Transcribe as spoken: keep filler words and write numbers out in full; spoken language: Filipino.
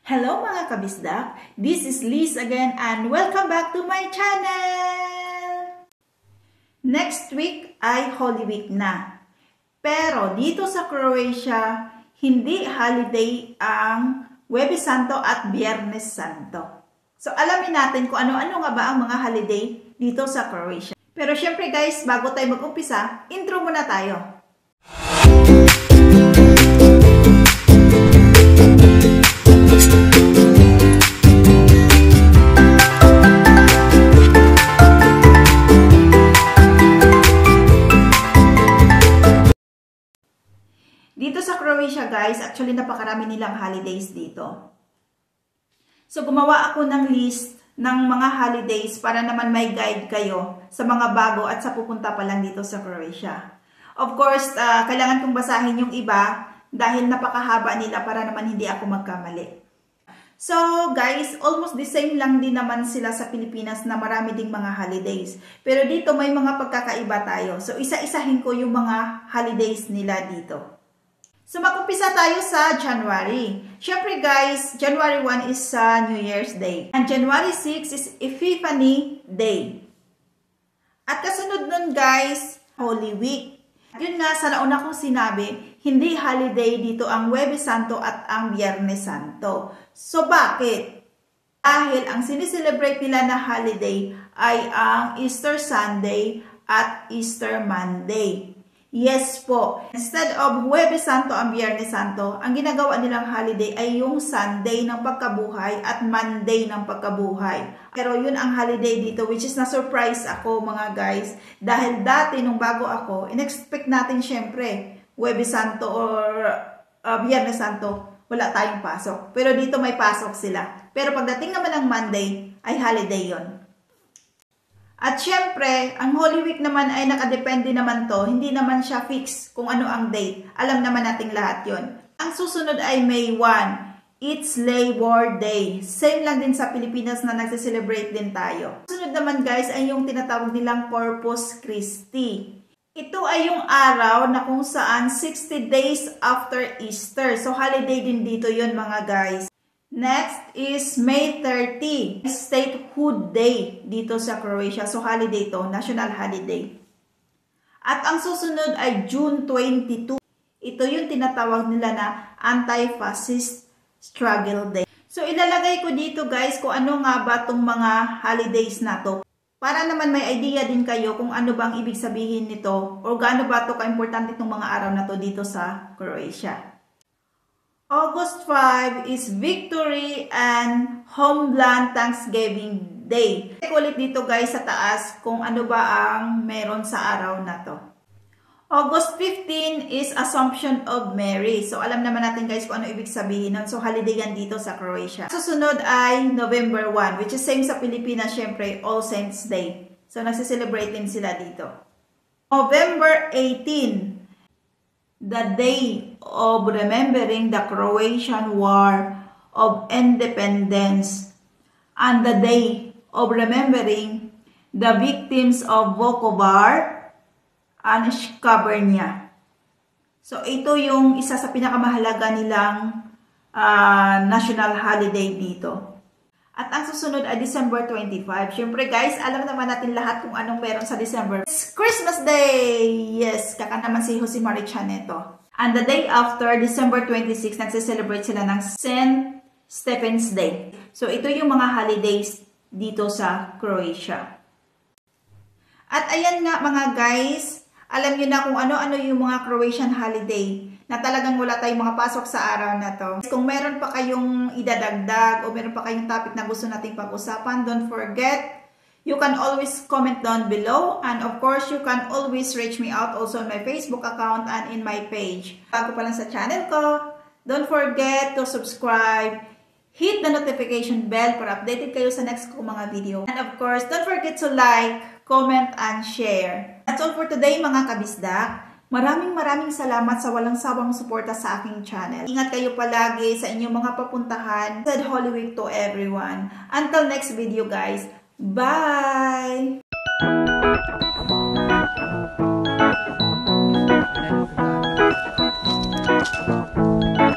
Hello mga kabisdak, this is Liz again and welcome back to my channel! Next week ay Holy Week na. Pero dito sa Croatia, hindi holiday ang Huwebes Santo at Biyernes Santo. So alamin natin kung ano-ano nga ba ang mga holiday dito sa Croatia. Pero syempre guys, bago tayo mag-umpisa, intro muna tayo. Dito sa Croatia guys, actually napakarami nilang holidays dito. So gumawa ako ng list ng mga holidays para naman may guide kayo sa mga bago at sa pupunta pa lang dito sa Croatia. Of course, uh, kailangan kong basahin yung iba dahil napakahaba nila para naman hindi ako magkamali. So guys, almost the same lang din naman sila sa Pilipinas na marami ding mga holidays. Pero dito may mga pagkakaiba tayo. So isa-isahin ko yung mga holidays nila dito. So, mag-umpisa tayo sa January. Siyempre guys, January first is uh, New Year's Day. And January sixth is Epiphany Day. At kasunod nun guys, Holy Week. Yun nga, sa nauna kong sinabi, hindi holiday dito ang Huwebes Santo at ang Biyernes Santo. So, bakit? Dahil ang sineselebrate nila na holiday ay ang Easter Sunday at Easter Monday. Yes po. Instead of Huwebes Santo ang Biyernes Santo, ang ginagawa nilang holiday ay yung Sunday ng pagkabuhay at Monday ng pagkabuhay. Pero yun ang holiday dito, which is na-surprise ako mga guys. Dahil dati nung bago ako, in-expect natin syempre, Huwebes Santo or uh, Biyernes Santo, wala tayong pasok. Pero dito may pasok sila. Pero pagdating naman ng Monday, ay holiday yon. At syempre, ang Holy Week naman ay nakadepende naman to. Hindi naman siya fix kung ano ang date. Alam naman nating lahat yon. Ang susunod ay May first. It's Labor Day. Same lang din sa Pilipinas na nagse-celebrate din tayo. Susunod naman guys ay yung tinatawag nilang Corpus Christi. Ito ay yung araw na kung saan sixty days after Easter. So holiday din dito yon mga guys. Next is May thirtieth, Statehood Day dito sa Croatia. So holiday to, national holiday. At ang susunod ay June twenty-second. Ito yung tinatawag nila na Anti-Fascist Struggle Day. So ilalagay ko dito guys kung ano nga ba itong mga holidays na to. Para naman may idea din kayo kung ano bang ibig sabihin nito o gaano ba ito ka-importante itong mga araw na to dito sa Croatia. August fifth is Victory and Homeland Thanksgiving Day. Check ulit dito guys sa taas kung ano ba ang meron sa araw na to. August fifteenth is Assumption of Mary. So alam naman natin guys kung ano ibig sabihin nun. So holiday yan dito sa Croatia. Susunod ay November first, which is same sa Pilipinas syempre, All Saints Day. So nagsiselebrate din sila dito. November eighteenth, the day of remembering the Croatian War of Independence and the day of remembering the victims of Vukovar and Shkabrnya. So ito yung isa sa pinakamahalaga nilang uh, national holiday dito. At ang susunod ay December twenty-fifth. Siyempre guys, alam naman natin lahat kung anong meron sa December. It's Christmas Day! Yes, kaka naman si Jose Marichan ito. And the day after, December twenty-sixth, nagse-celebrate sila ng Saint Stephen's Day. So ito yung mga holidays dito sa Croatia. At ayan nga mga guys, alam nyo na kung ano-ano yung mga Croatian holiday na talagang wala tayong mga pasok sa araw na to. Kung meron pa kayong idadagdag o meron pa kayong topic na gusto nating pag-usapan, don't forget, you can always comment down below. And of course, you can always reach me out also on my Facebook account and in my page. Bago pa lang sa channel ko, don't forget to subscribe, hit the notification bell para updated kayo sa next ko mga video. And of course, don't forget to like, comment, and share. That's all for today mga kabisdak. Maraming maraming salamat sa walang sawang suporta sa aking channel. Ingat kayo palagi sa inyong mga papuntahan. Said Holy Week to everyone. Until next video guys. Bye! Thank you.